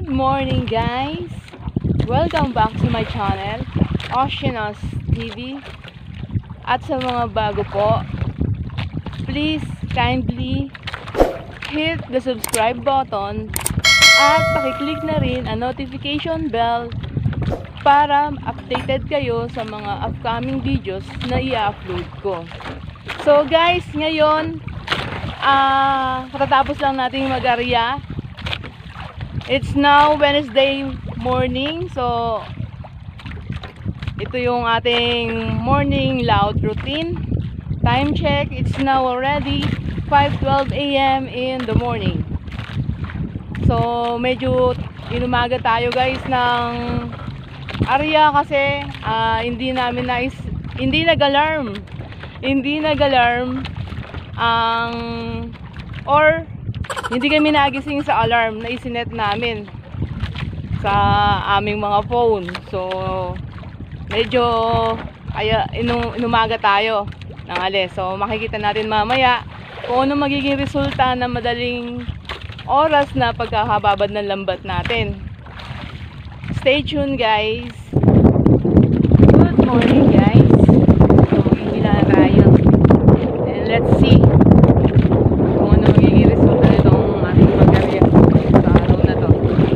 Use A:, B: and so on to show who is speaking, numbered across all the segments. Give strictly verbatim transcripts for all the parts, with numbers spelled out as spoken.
A: Good morning guys! Welcome back to my channel, Oceanos T V. At sa mga bago po, please kindly hit the subscribe button at pakiclick na rin ang notification bell para updated kayo sa mga upcoming videos na i-upload ko. So guys, ngayon ah uh, katatapos lang nating mag-arya. It's now Wednesday morning, so ito yung ating morning loud routine. Time check, it's now already five twelve a m in the morning. So medyo inumaga tayo guys ng area kasi uh, hindi namin nais, hindi nag-alarm hindi nag-alarm ang or hindi kami nagising sa alarm na isinet namin sa aming mga phone. So medyo kaya inum, inumaga tayo ng alis. So makikita natin mamaya kung ano magiging resulta ng madaling oras na pagkakababad ng lambat natin. Stay tuned guys. Good morning guys. So magigila na tayo. And let's see kung ano magiging resulta nitong ating mag-arya sa araw na to.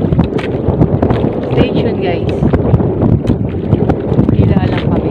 A: Stay tuned guys. Hila lang kami.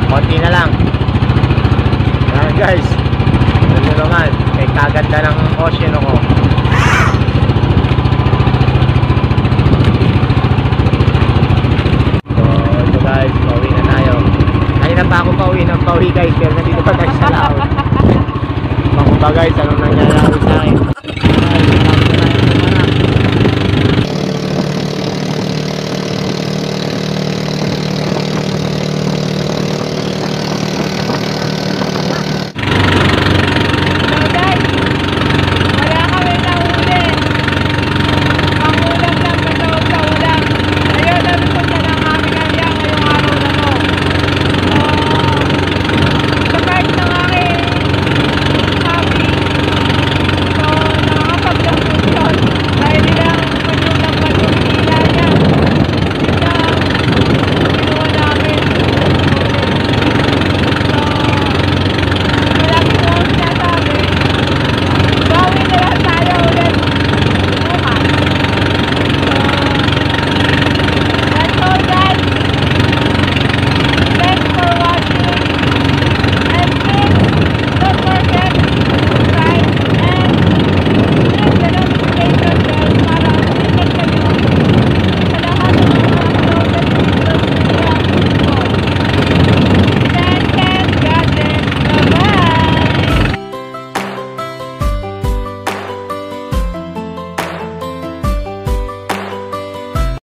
B: konti na lang. Ayan guys, alam nyo naman, may kaganda ng ocean ako. So ito guys, pauwi na tayo. Kanina pa ako pauwi ng pauwi guys, pero nandito pa tayo sa laot. Baka ba guys, anong nangyayari?